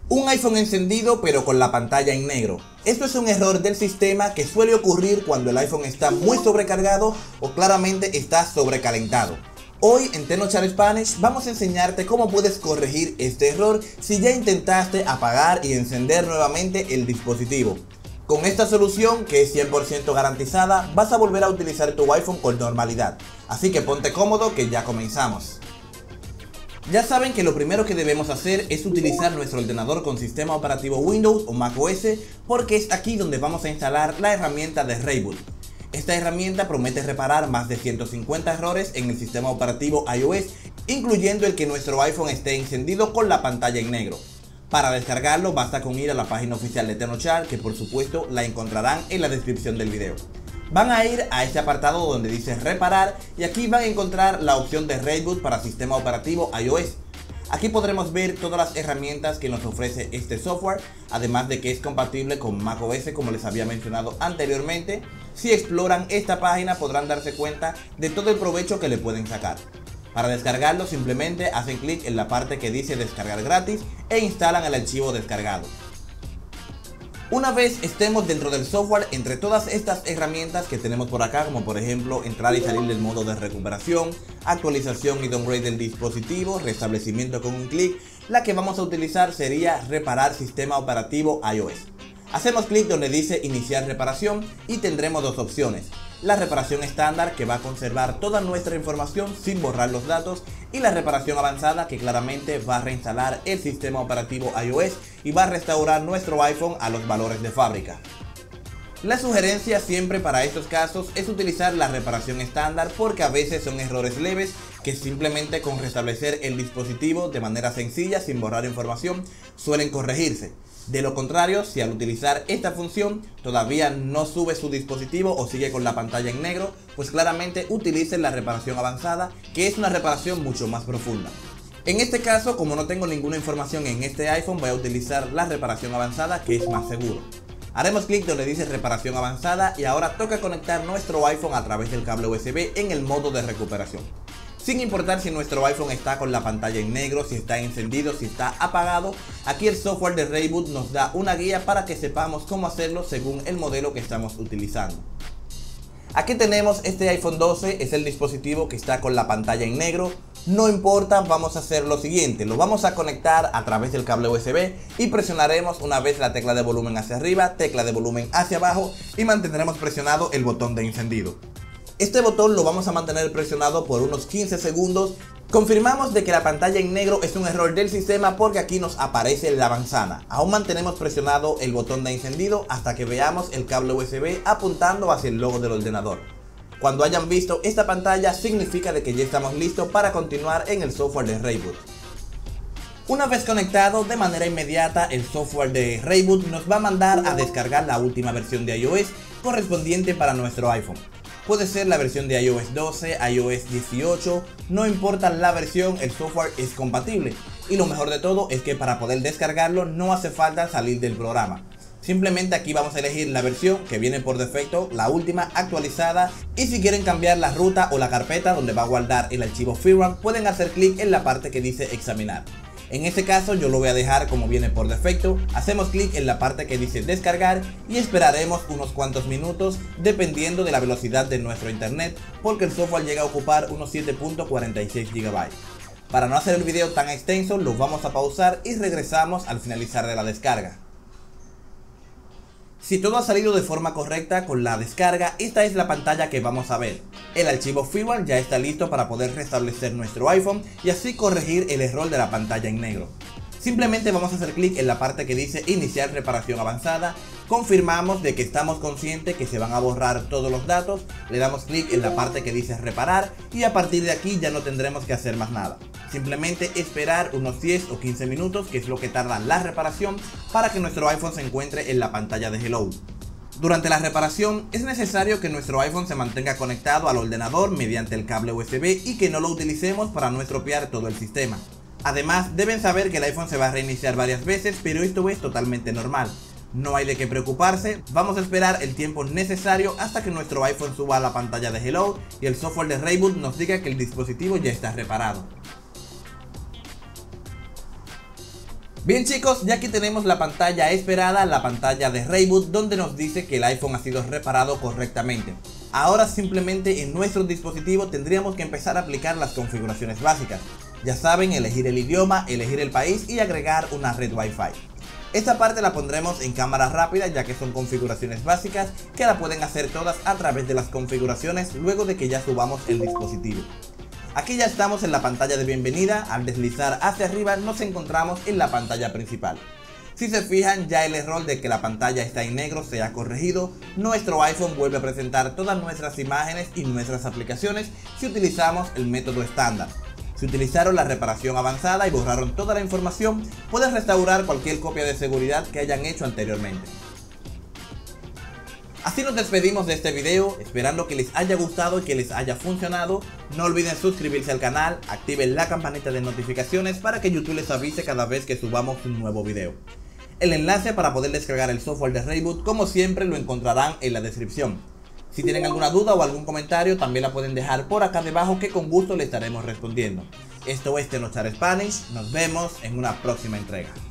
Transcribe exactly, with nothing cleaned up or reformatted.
Un iPhone encendido pero con la pantalla en negro. Esto es un error del sistema que suele ocurrir cuando el iPhone está muy sobrecargado o claramente está sobrecalentado. Hoy en TecnoChat Spanish vamos a enseñarte cómo puedes corregir este error si ya intentaste apagar y encender nuevamente el dispositivo. Con esta solución, que es cien por ciento garantizada, vas a volver a utilizar tu iPhone con normalidad. Así que ponte cómodo que ya comenzamos. Ya saben que lo primero que debemos hacer es utilizar nuestro ordenador con sistema operativo Windows o macOS, porque es aquí donde vamos a instalar la herramienta de Rayboot. Esta herramienta promete reparar más de ciento cincuenta errores en el sistema operativo iOS, incluyendo el que nuestro iPhone esté encendido con la pantalla en negro. Para descargarlo basta con ir a la página oficial de TecnoChat, que por supuesto la encontrarán en la descripción del video. Van a ir a este apartado donde dice reparar y aquí van a encontrar la opción de Rayboot para sistema operativo iOS. Aquí podremos ver todas las herramientas que nos ofrece este software, además de que es compatible con macOS como les había mencionado anteriormente. Si exploran esta página podrán darse cuenta de todo el provecho que le pueden sacar. Para descargarlo simplemente hacen clic en la parte que dice descargar gratis e instalan el archivo descargado. Una vez estemos dentro del software, entre todas estas herramientas que tenemos por acá, como por ejemplo entrar y salir del modo de recuperación, actualización y downgrade del dispositivo, restablecimiento con un clic, la que vamos a utilizar sería reparar sistema operativo iOS. Hacemos clic donde dice iniciar reparación y tendremos dos opciones. La reparación estándar, que va a conservar toda nuestra información sin borrar los datos, y la reparación avanzada, que claramente va a reinstalar el sistema operativo iOS y va a restaurar nuestro iPhone a los valores de fábrica. La sugerencia siempre para estos casos es utilizar la reparación estándar, porque a veces son errores leves que simplemente con restablecer el dispositivo de manera sencilla sin borrar información suelen corregirse. De lo contrario, si al utilizar esta función todavía no sube su dispositivo o sigue con la pantalla en negro, pues claramente utilicen la reparación avanzada, que es una reparación mucho más profunda. En este caso, como no tengo ninguna información en este iPhone, voy a utilizar la reparación avanzada, que es más seguro. Haremos clic donde dice reparación avanzada y ahora toca conectar nuestro iPhone a través del cable U S B en el modo de recuperación. Sin importar si nuestro iPhone está con la pantalla en negro, si está encendido, si está apagado, aquí el software de Rayboot nos da una guía para que sepamos cómo hacerlo según el modelo que estamos utilizando. Aquí tenemos este iPhone doce, es el dispositivo que está con la pantalla en negro. No importa, vamos a hacer lo siguiente, lo vamos a conectar a través del cable U S B y presionaremos una vez la tecla de volumen hacia arriba, tecla de volumen hacia abajo y mantendremos presionado el botón de encendido. Este botón lo vamos a mantener presionado por unos quince segundos. Confirmamos de que la pantalla en negro es un error del sistema porque aquí nos aparece la manzana. Aún mantenemos presionado el botón de encendido hasta que veamos el cable U S B apuntando hacia el logo del ordenador. Cuando hayan visto esta pantalla significa de que ya estamos listos para continuar en el software de Rayboot. Una vez conectado, de manera inmediata el software de Rayboot nos va a mandar a descargar la última versión de iOS correspondiente para nuestro iPhone. Puede ser la versión de iOS doce, iOS dieciocho, no importa la versión, el software es compatible. Y lo mejor de todo es que para poder descargarlo no hace falta salir del programa. Simplemente aquí vamos a elegir la versión que viene por defecto, la última actualizada, y si quieren cambiar la ruta o la carpeta donde va a guardar el archivo firmware, pueden hacer clic en la parte que dice examinar. En este caso yo lo voy a dejar como viene por defecto, hacemos clic en la parte que dice descargar y esperaremos unos cuantos minutos dependiendo de la velocidad de nuestro internet, porque el software llega a ocupar unos siete punto cuarenta y seis gigabytes. Para no hacer el video tan extenso lo vamos a pausar y regresamos al finalizar de la descarga. Si todo ha salido de forma correcta con la descarga, esta es la pantalla que vamos a ver. El archivo firmware ya está listo para poder restablecer nuestro iPhone y así corregir el error de la pantalla en negro. Simplemente vamos a hacer clic en la parte que dice iniciar reparación avanzada, confirmamos de que estamos conscientes que se van a borrar todos los datos, le damos clic en la parte que dice reparar y a partir de aquí ya no tendremos que hacer más nada. Simplemente esperar unos diez o quince minutos, que es lo que tarda la reparación, para que nuestro iPhone se encuentre en la pantalla de Hello. Durante la reparación es necesario que nuestro iPhone se mantenga conectado al ordenador mediante el cable U S B y que no lo utilicemos para no estropear todo el sistema. Además, deben saber que el iPhone se va a reiniciar varias veces, pero esto es totalmente normal. No hay de qué preocuparse, vamos a esperar el tiempo necesario hasta que nuestro iPhone suba a la pantalla de Hello y el software de Rayboot nos diga que el dispositivo ya está reparado. Bien chicos, ya aquí tenemos la pantalla esperada, la pantalla de reboot, donde nos dice que el iPhone ha sido reparado correctamente. Ahora simplemente en nuestro dispositivo tendríamos que empezar a aplicar las configuraciones básicas. Ya saben, elegir el idioma, elegir el país y agregar una red Wi-Fi. Esta parte la pondremos en cámara rápida, ya que son configuraciones básicas que la pueden hacer todas a través de las configuraciones luego de que ya subamos el dispositivo. Aquí ya estamos en la pantalla de bienvenida. Al deslizar hacia arriba nos encontramos en la pantalla principal. Si se fijan, ya el error de que la pantalla está en negro se ha corregido. Nuestro iPhone vuelve a presentar todas nuestras imágenes y nuestras aplicaciones si utilizamos el método estándar. Si utilizaron la reparación avanzada y borraron toda la información, pueden restaurar cualquier copia de seguridad que hayan hecho anteriormente. Así nos despedimos de este video, esperando que les haya gustado y que les haya funcionado. No olviden suscribirse al canal, activen la campanita de notificaciones para que YouTube les avise cada vez que subamos un nuevo video. El enlace para poder descargar el software de Reboot, como siempre, lo encontrarán en la descripción. Si tienen alguna duda o algún comentario, también la pueden dejar por acá debajo, que con gusto le estaremos respondiendo. Esto es Tenochar Spanish, nos vemos en una próxima entrega.